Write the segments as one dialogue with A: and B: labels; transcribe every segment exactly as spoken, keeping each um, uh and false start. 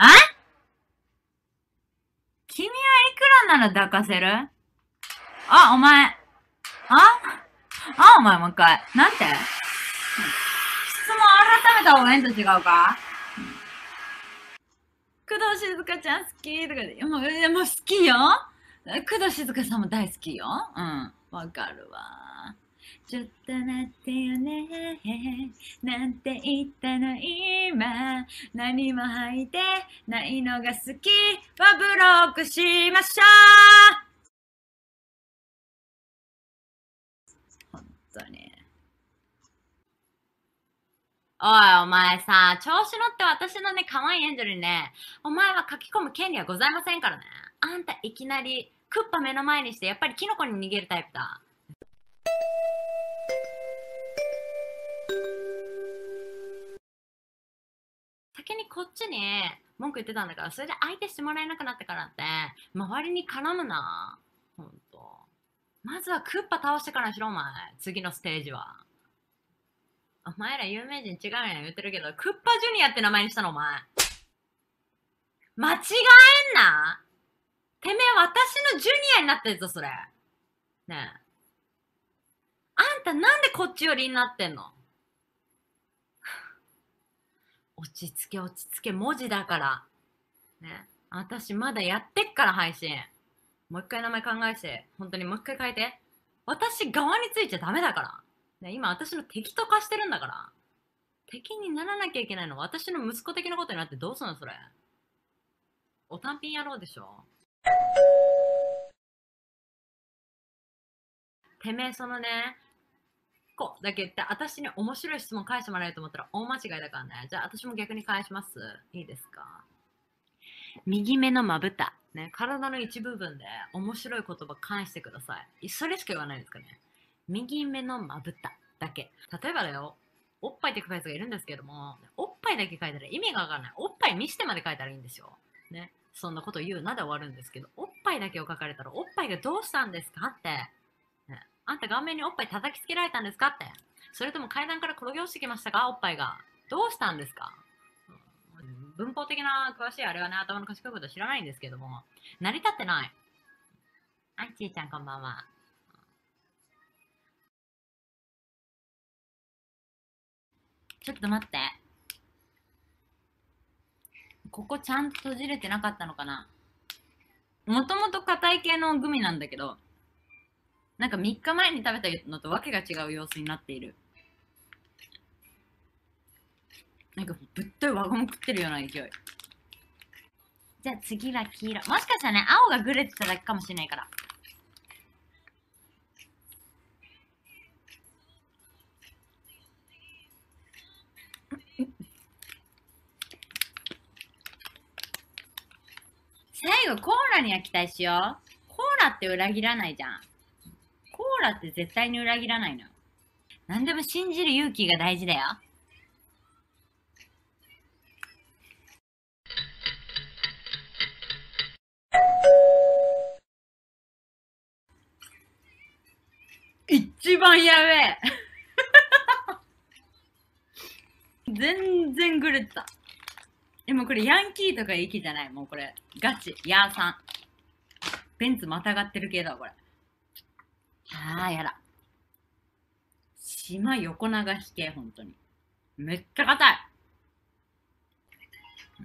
A: 君はいくらなら抱かせる？あ、お前。ああ、お前もう一回。なんて？質問改めた方がええんと違うか？工藤静香ちゃん好きとかで、もう、いやもう好きよ。工藤静香さんも大好きよ。うん。わかるわ。ちょっと待ってよね。なんて言ったの今。何も履いてないのが好きはブロックしましょう。本当に。おい、お前さ、調子乗って私のね、可愛いエンジェルにね、お前は書き込む権利はございませんからね。あんたいきなり、クッパ目の前にして、やっぱりキノコに逃げるタイプだ。先にこっちに文句言ってたんだから、それで相手してもらえなくなったからって、周りに絡むな。ほんと。まずはクッパ倒してからしろ、お前。次のステージは。お前ら有名人違うやん言ってるけど、クッパジュニアって名前にしたの、お前。間違えんな。てめえ私のジュニアになってるぞ、それ。ねえ。あんたなんでこっち寄りになってんの？落ち着け落ち着け、文字だから。ね。私まだやってっから配信。もう一回名前考えて、本当にもう一回変えて。私側についちゃダメだから。ね、今私の敵と化してるんだから。敵にならなきゃいけないのは私の息子的なことになってどうすんのそれ。お単品野郎でしょ。てめえそのね、こうだけ言って私に面白い質問返してもらえると思ったら大間違いだからね。じゃあ私も逆に返します。いいですか？右目のまぶた。ね、体の一部分で面白い言葉返してください。それしか言わないですかね。右目のまぶただけ。例えばだよ、おっぱいって書くやつがいるんですけども、おっぱいだけ書いたら意味がわからない。おっぱい見してまで書いたらいいんですよ。ね。そんなこと言うなで終わるんですけど、おっぱいだけを書かれたら、おっぱいがどうしたんですかって。ね、あんた顔面におっぱい叩きつけられたんですかって。それとも階段から転げ落ちてきましたかおっぱいが。どうしたんですか？文法的な詳しいあれはね、頭の賢いことは知らないんですけども、成り立ってない。はい、ちーちゃんこんばんは。ちょっと待って。ここちゃんと閉じれてなかったのかな？もともと硬い系のグミなんだけど、なんかみっかまえに食べたのとわけが違う様子になっている。なんかぶっとい輪ゴム食ってるような勢い。じゃあ次は黄色。もしかしたらね、青がグレてただけかもしれないから。最後コーラには期待しよう。コーラって裏切らないじゃん。コーラって絶対に裏切らないのよ。何でも信じる勇気が大事だよ。一番やべえ全然グレてた。でもこれヤンキーとか駅じゃない。もうこれガチ。ヤーさん。ベンツまたがってる系だわ、これ。ああ、やだ。島横流し系、ほんとに。めっちゃ硬い。うん。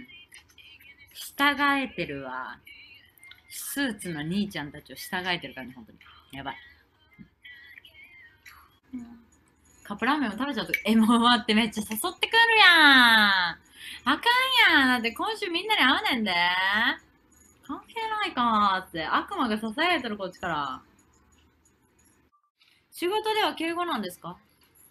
A: 従えてるわ。スーツの兄ちゃんたちを従えてるからね、ほんとに。やばい。カップラーメンを食べちゃうと、え、もう待って、めっちゃ誘ってくるやん。あかんやん。だって今週みんなに会うねんで。関係ないかーって。悪魔が支えてるこっちから。仕事では敬語なんですか？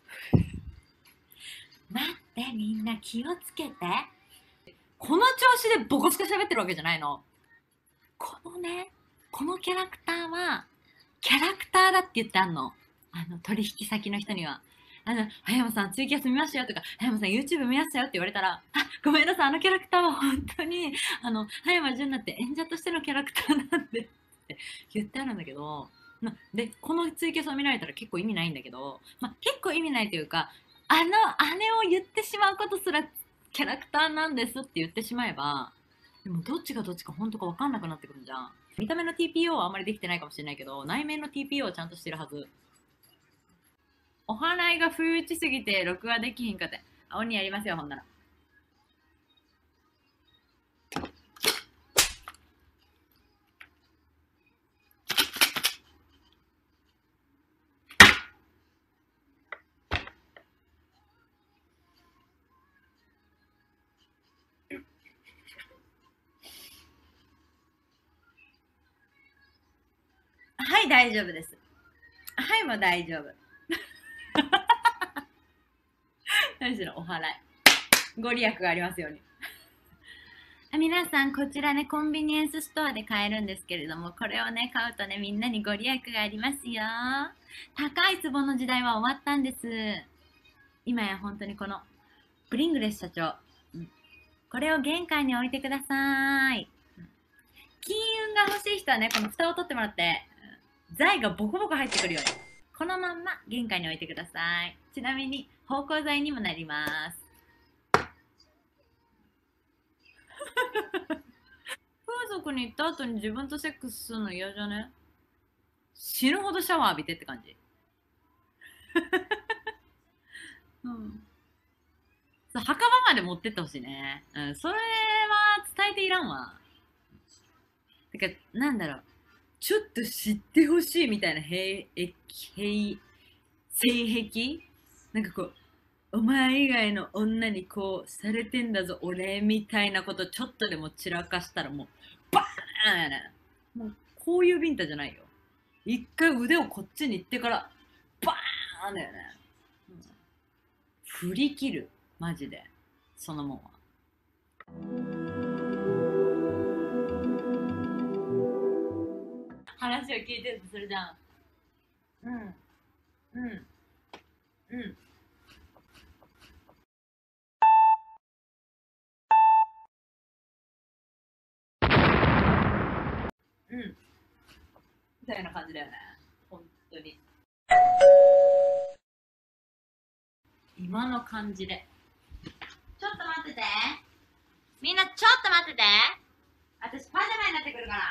A: 待って、みんな気をつけて。この調子でボコスカ喋ってるわけじゃないの。このね、このキャラクターは、キャラクターだって言ってあんの。あの、取引先の人には。あの、葉山さんツイキャス見ましたよとか、葉山さん YouTube 見ましたよって言われたら、あ、ごめんなさい、あのキャラクターは本当に、あの、葉山純奈って演者としてのキャラクターなんでって言ってあるんだけど、ま、で、このツイキャスを見られたら結構意味ないんだけど、ま、結構意味ないというか、あの、あれを言ってしまうことすらキャラクターなんですって言ってしまえば、でもどっちがどっちか本当か分かんなくなってくるじゃん。見た目の ティーピーオー はあんまりできてないかもしれないけど、内面の ティーピーオー はちゃんとしてるはず。お祓いが不意打ちすぎて録画できひんかって。あ、鬼やりますよ、ほんなら。はい、大丈夫です。はい、もう大丈夫。何しろお祓い。ご利益がありますように。皆さん、こちらね、コンビニエンスストアで買えるんですけれども、これをね、買うとね、みんなにご利益がありますよ。高い壺の時代は終わったんです。今や本当にこの、プリングレス社長、うん、これを玄関に置いてください。金運が欲しい人はね、この蓋を取ってもらって、財がボコボコ入ってくるように、このまんま玄関に置いてください。ちなみに、芳香剤にもなります。風俗に行った後に自分とセックスするの嫌じゃね？死ぬほどシャワー浴びてって感じ。うん。そう、墓場まで持ってってほしいね。うん、それは伝えていらんわ。てか、なんだろう。ちょっと知ってほしいみたいな兵役、兵、性癖なんかこう、お前以外の女にこうされてんだぞ、俺みたいなことちょっとでも散らかしたらもう、バーンやね。もう、こういうビンタじゃないよ。一回腕をこっちに行ってから、バーンだよね。うん、振り切る。マジで。そのもんは。話を聞いてるとするじゃん。うん。うん。うん。うん。みたいな感じだよね。本当に。今の感じで。ちょっと待ってて。みんなちょっと待ってて。私パジャマになってくるから。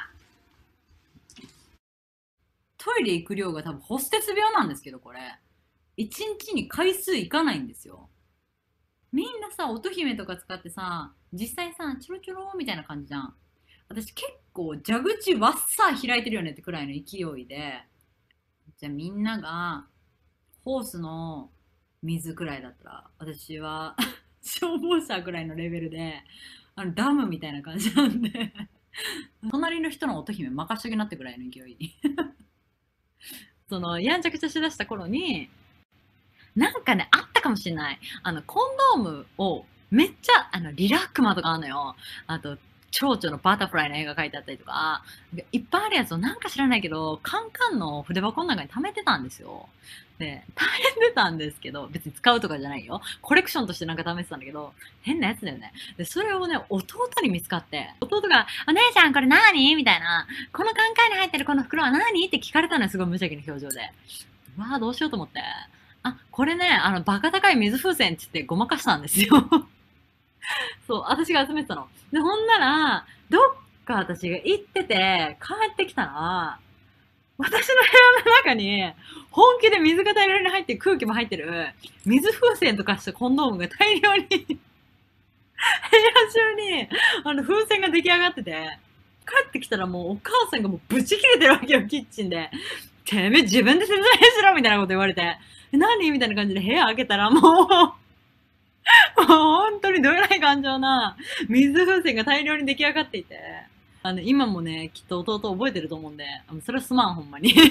A: トイレ行く量が多分ホステス病なんですけど、これ。一日に回数いかないんですよ。みんなさ、乙姫とか使ってさ、実際さ、チョロチョロみたいな感じじゃん。私結構蛇口わっさ開いてるよねってくらいの勢いで、じゃあみんながホースの水くらいだったら、私は消防車くらいのレベルで、あのダムみたいな感じなんで隣の人の乙姫任しときなってくらいの勢いにその、やんちゃくちゃしだした頃に、なんかね、あったかもしれない。あの、コンドームをめっちゃ、あの、リラックマとかあるのよ。あと、蝶々のバタフライの絵が描いてあったりとか、いっぱいあるやつをなんか知らないけど、カンカンの筆箱の中に貯めてたんですよ。で、貯めてたんですけど、別に使うとかじゃないよ。コレクションとしてなんか試してたんだけど、変なやつだよね。で、それをね、弟に見つかって、弟が、お姉ちゃんこれ何みたいな、このカンカンに入ってるこの袋は何って聞かれたのよ、すごい無邪気な表情で。うわあ、どうしようと思って。あ、これね、あの、バカ高い水風船って言ってごまかしたんですよ。そう、私が集めてたの。で、ほんなら、どっか私が行ってて、帰ってきたら、私の部屋の中に、本気で水が大量に入って空気も入ってる、水風船とかしたコンドームが大量に部屋中に、あの、風船が出来上がってて、帰ってきたらもうお母さんがもうブチ切れてるわけよ、キッチンで。てめえ自分で説明しろみたいなこと言われて、何みたいな感じで部屋開けたらもう、もう本当にどえらい感情な水風船が大量に出来上がっていて、あの、今もね、きっと弟覚えてると思うんで、それはすまん、ほんまに。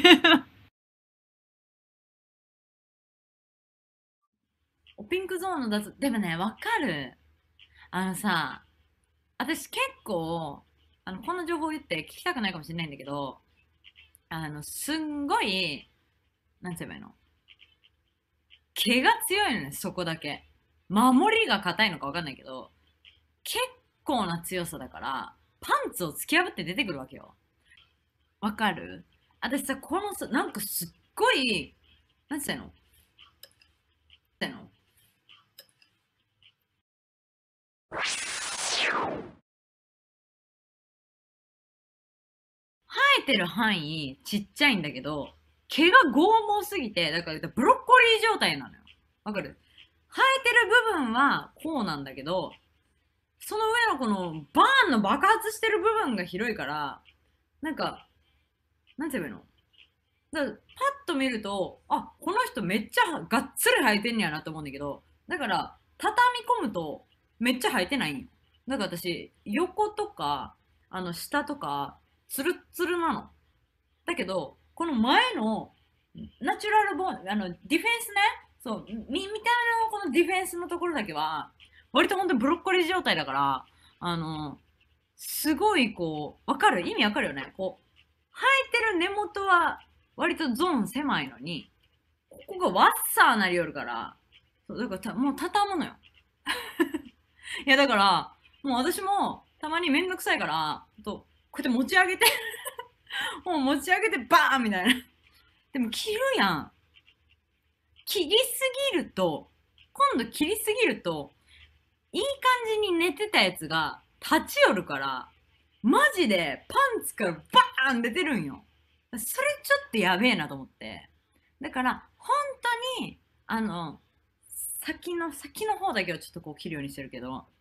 A: ピンクゾーンの脱、でもね、わかる。あのさ、私結構、あの、こんな情報言って聞きたくないかもしれないんだけど、あの、すんごい、なんて言えばいいの、毛が強いのね、そこだけ。守りが硬いのかわかんないけど、結構な強さだから、パンツを突き破って出てくるわけよ。わかる？私さ、このさ、なんかすっごい、なんて言うの？なんて言うの？ えてる範囲ちっちゃいんだけど、毛が剛毛すぎて、だからブロッコリー状態なのよ。わかる？生えてる部分はこうなんだけど、その上のこのバーンの爆発してる部分が広いから、なんか、なんて言えばいいの？だからパッと見ると、あ、この人めっちゃがっつり生えてんねやなと思うんだけど、だから畳み込むとめっちゃ生えてないんよ。だから私、横とか、あの下とか、ツルッツルなの。だけど、この前のナチュラルボーン、あのディフェンスね、そう、み見た目のこのディフェンスのところだけは、割と本当にブロッコリー状態だから、あの、すごいこう、わかる？意味わかるよね？こう、生えてる根元は割とゾーン狭いのに、ここがワッサーなりよるから、そうだからたもう畳むのよ。いやだから、もう私もたまにめんどくさいから、とこうやって持ち上げてもう持ち上げてバーンみたいな。でも切るやん。切りすぎると、今度切りすぎると、いい感じに寝てたやつが立ち寄るから、マジでパンツからバーン出てるんよ。それちょっとやべえなと思って。だから、本当に、あの、先の、先の方だけをちょっとこう切るようにしてるけど、